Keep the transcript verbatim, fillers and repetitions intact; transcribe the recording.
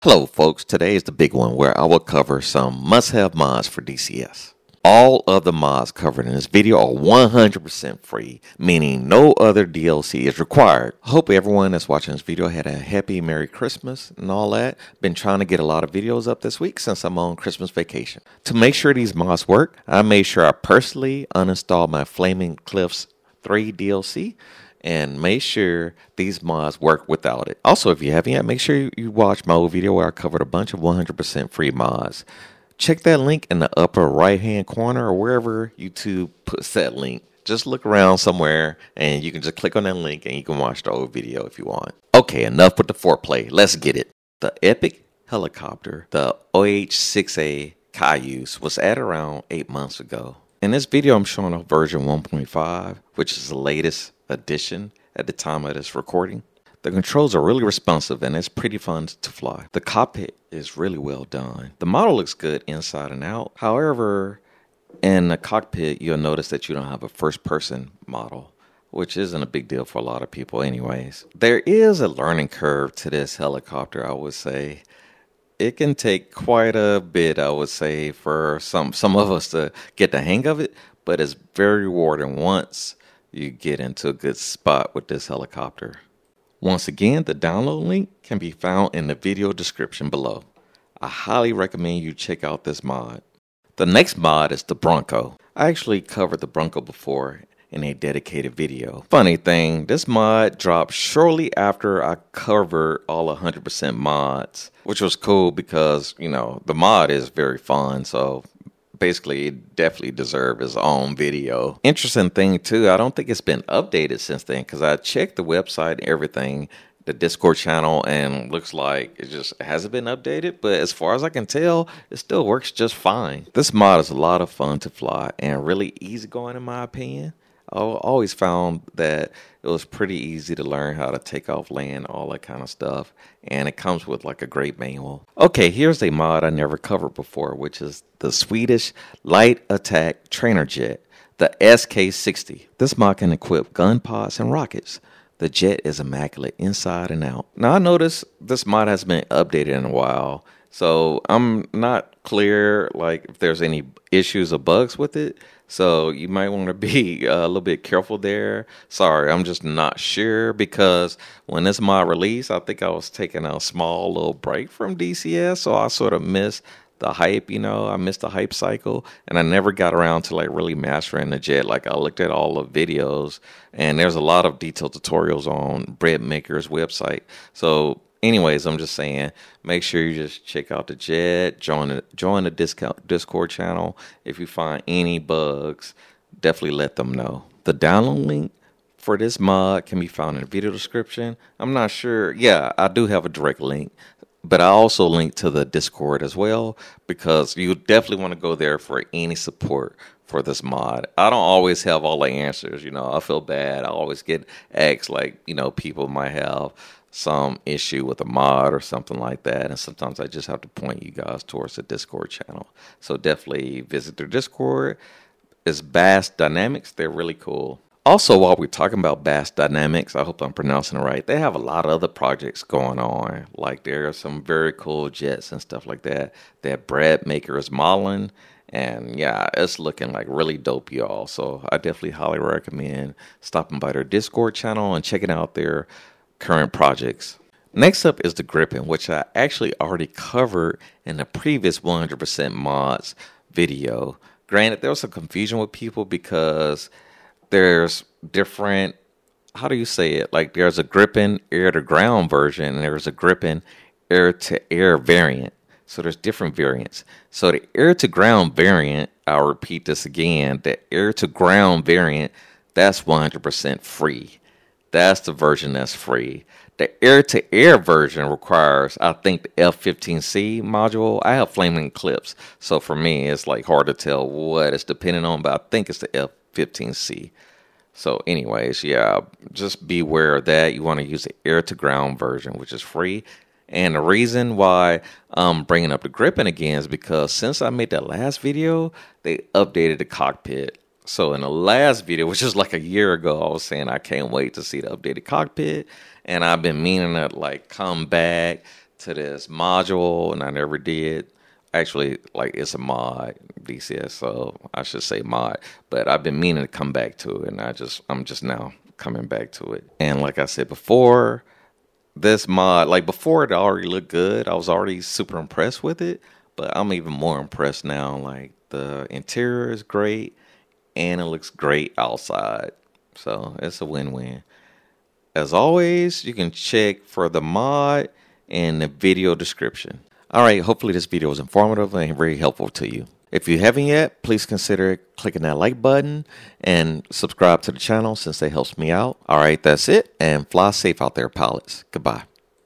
Hello folks, today is the big one where I will cover some must-have mods for D C S. All of the mods covered in this video are one hundred percent free, meaning no other D L C is required. I hope everyone that's watching this video had a happy Merry Christmas and all that. Been trying to get a lot of videos up this week since I'm on Christmas vacation. To make sure these mods work, I made sure I personally uninstalled my Flaming Cliffs three D L C and make sure these mods work without it. Also, if you haven't yet, make sure you watch my old video where I covered a bunch of one hundred percent free mods. Check that link in the upper right hand corner or wherever YouTube puts that link. Just look around somewhere and you can just click on that link and you can watch the old video if you want. Okay, enough with the foreplay. Let's get it. The epic helicopter, the O V six A Cayuse, was added around eight months ago. In this video, I'm showing off version one point five, which is the latest edition at the time of this recording. The controls are really responsive and it's pretty fun to fly. The cockpit is really well done. The model looks good inside and out. However, in the cockpit, you'll notice that you don't have a first person model, which isn't a big deal for a lot of people anyways. There is a learning curve to this helicopter, I would say. It can take quite a bit, I would say, for some, some of us to get the hang of it, but it's very rewarding once you get into a good spot with this helicopter. Once again, the download link can be found in the video description below. I highly recommend you check out this mod. The next mod is the Bronco. I actually covered the Bronco before in a dedicated video. Funny thing, this mod dropped shortly after I covered all one hundred percent mods, which was cool because, you know, the mod is very fun, so basically it definitely deserves its own video. Interesting thing too, I don't think it's been updated since then because I checked the website and everything, the Discord channel, and looks like it just hasn't been updated, but as far as I can tell, it still works just fine. This mod is a lot of fun to fly and really easygoing in my opinion. I always found that it was pretty easy to learn how to take off, land, all that kind of stuff. And it comes with like a great manual. Okay, here's a mod I never covered before, which is the Swedish Light Attack Trainer Jet, the S K sixty. This mod can equip gun pods and rockets. The jet is immaculate inside and out. Now I noticed this mod has been updated in a while, so I'm not clear like if there's any issues or bugs with it. So you might want to be a little bit careful there. Sorry, I'm just not sure because when this mod released, I think I was taking a small little break from D C S. So I sort of missed the hype, you know, I missed the hype cycle and I never got around to like really mastering the jet. Like I looked at all the videos and there's a lot of detailed tutorials on Bread Maker's website. So anyways, I'm just saying, make sure you just check out the jet, join the, join the discount Discord channel. If you find any bugs, definitely let them know. The download link for this mod can be found in the video description. I'm not sure. Yeah, I do have a direct link, but I also link to the Discord as well because you definitely want to go there for any support for this mod. I don't always have all the answers. You know, I feel bad. I always get asked like, you know, people might have some issue with a mod or something like that, and sometimes I just have to point you guys towards the Discord channel. So definitely visit their Discord. It's Bass Dynamics. They're really cool. Also, while we're talking about Bass Dynamics, I hope I'm pronouncing it right, they have a lot of other projects going on. Like there are some very cool jets and stuff like that that Bread Maker is modeling. And yeah, it's looking like really dope, y'all. So I definitely highly recommend stopping by their Discord channel and checking out their current projects. Next up is the Gripen, which I actually already covered in the previous one hundred percent mods video. Granted, there was some confusion with people because there's different, how do you say it? Like there's a Gripen air-to-ground version and there's a Gripen air-to-air variant. So there's different variants. So the air-to-ground variant, I'll repeat this again, the air-to-ground variant, that's one hundred percent free. That's the version that's free. The air-to-air version requires, I think, the F fifteen C module. I have Flaming Clips, so for me, it's like hard to tell what it's depending on, but I think it's the F fifteen C. So anyways, yeah, just be aware of that. You want to use the air-to-ground version, which is free. And the reason why I'm bringing up the Gripen again is because since I made that last video, they updated the cockpit. So in the last video, which is like a year ago, I was saying I can't wait to see the updated cockpit. And I've been meaning to like come back to this module, and I never did. Actually, like, it's a mod, D C S, so I should say mod. But I've been meaning to come back to it, and I just I'm just now coming back to it. And like I said before, this mod, like before, it already looked good. I was already super impressed with it, but I'm even more impressed now. Like, the interior is great, and it looks great outside. So it's a win-win. As always, you can check for the mod in the video description. All right, hopefully this video was informative and very helpful to you. If you haven't yet, please consider clicking that like button and subscribe to the channel since it helps me out. All right, that's it, and fly safe out there, pilots. Goodbye.